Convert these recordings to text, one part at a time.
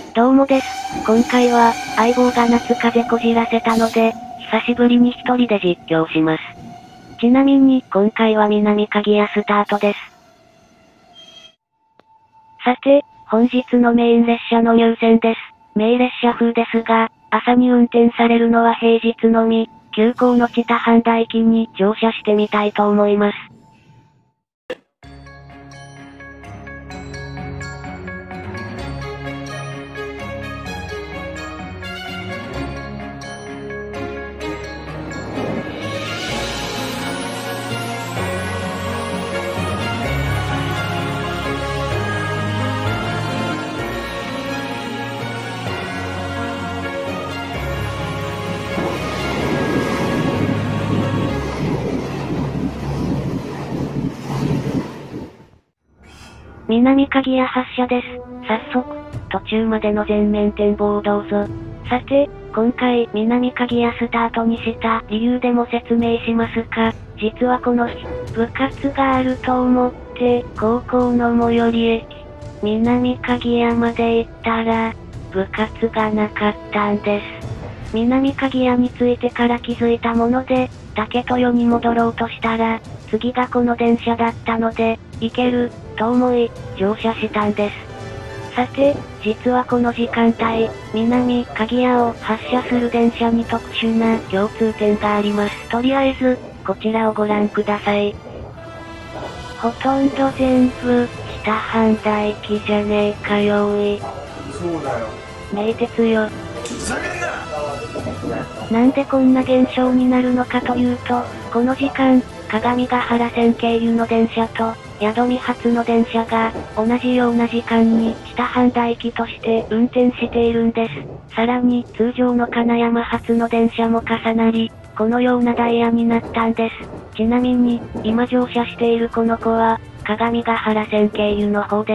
どうもです。今回は、相棒が夏風邪こじらせたので、久しぶりに一人で実況します。ちなみに、今回は南鍵屋スタートです。さて、本日のメイン列車の入線です。名列車風ですが、朝に運転されるのは平日のみ、急行の知多半田駅に乗車してみたいと思います。南鍵屋発車です。早速、途中までの全面展望をどうぞ。さて、今回南鍵屋スタートにした理由でも説明しますか。実はこの日、部活があると思って、高校の最寄り駅、南鍵屋まで行ったら、部活がなかったんです。南鍵屋に着いてから気づいたもので、竹豊に戻ろうとしたら、次がこの電車だったので、行ける、と思い、乗車したんです。さて、実はこの時間帯、南鍵屋を発車する電車に特殊な共通点があります。とりあえず、こちらをご覧ください。ほとんど全部、知多半田駅じゃねえかよーい。 そうだよ。 名鉄よ。 ふざけんな！ なんでこんな現象になるのかというと、この時間、鏡ヶ原線経由の電車と、宿見発の電車が、同じような時間に、知多半田駅として運転しているんです。さらに、通常の金山発の電車も重なり、このようなダイヤになったんです。ちなみに、今乗車しているこの子は、鏡ヶ原線経由の方です。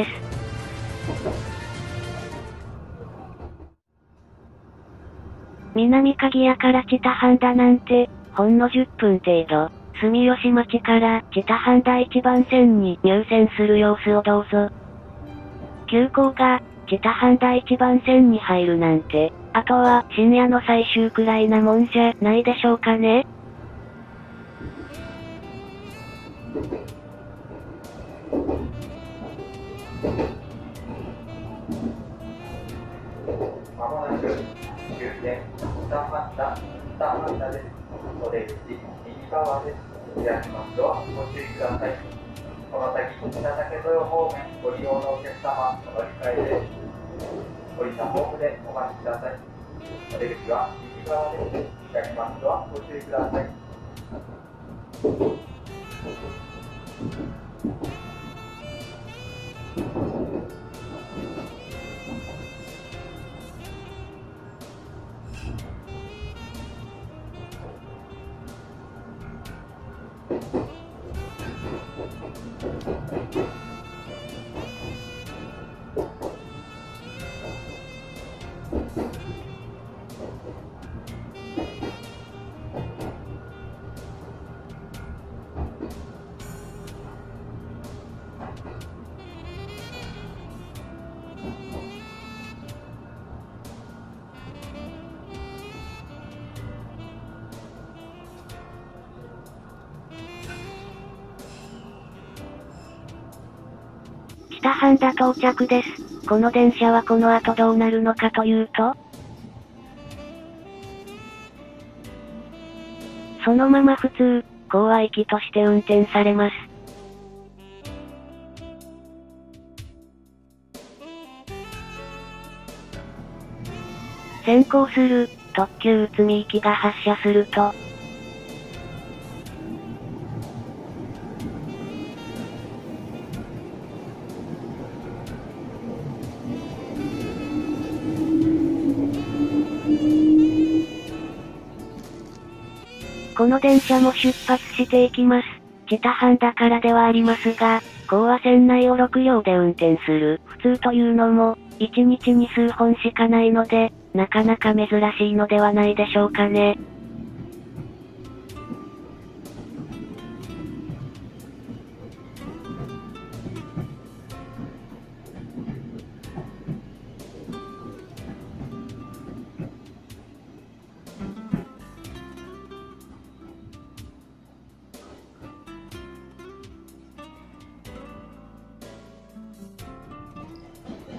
南鍵屋から知多半田なんて、ほんの10分程度。住吉町から知多半田1番線に入線する様子をどうぞ。急行が知多半田1番線に入るなんて、あとは深夜の最終くらいなもんじゃないでしょうかね。 まもなく終点知多半田です。お出口右側です。開きますドアご注意ください。この先知多竹豊方面ご利用のお客様お乗り換えです。降りたホームでお待ちください。お出口は右側です。開きますドアご注意ください。 知多半田到着です。この電車はこの後どうなるのかというと、そのまま普通、高和行きとして運転されます。先行する、特急内海行きが発車すると、この電車も出発していきます。知多半田からではありますが、高和線内を6両で運転する普通というのも、1日に数本しかないので、なかなか珍しいのではないでしょうかね。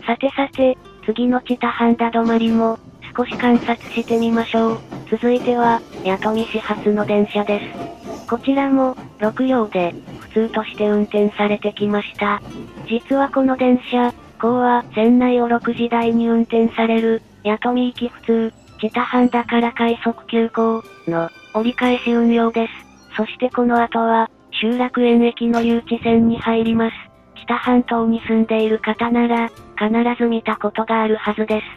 さてさて、次の知多半田止まりも、少し観察してみましょう。続いては、弥富市発の電車です。こちらも、6両で、普通として運転されてきました。実はこの電車、後は、線内を6時台に運転される、弥富行き普通、知多半田から快速急行の折り返し運用です。そしてこの後は、集楽園駅の誘致線に入ります。知多半島に住んでいる方なら、必ず見たことがあるはずです。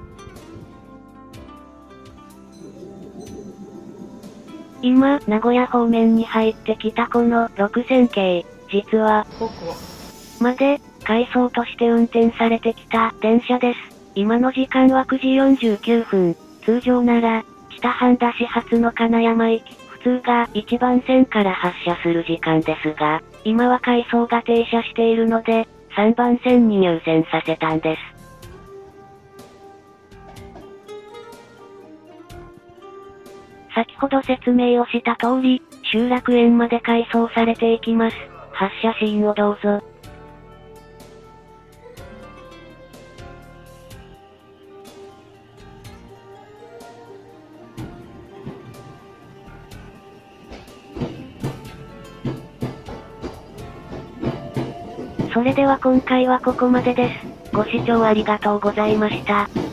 今、名古屋方面に入ってきたこの6000系、実は、まで、回送として運転されてきた電車です。今の時間は9時49分。通常なら、知多半田市発の金山行き、普通が1番線から発車する時間ですが、今は回送が停車しているので、3番線に入線させたんです。先ほど説明をした通り、集楽園まで回送されていきます。発車シーンをどうぞ。それでは今回はここまでです。ご視聴ありがとうございました。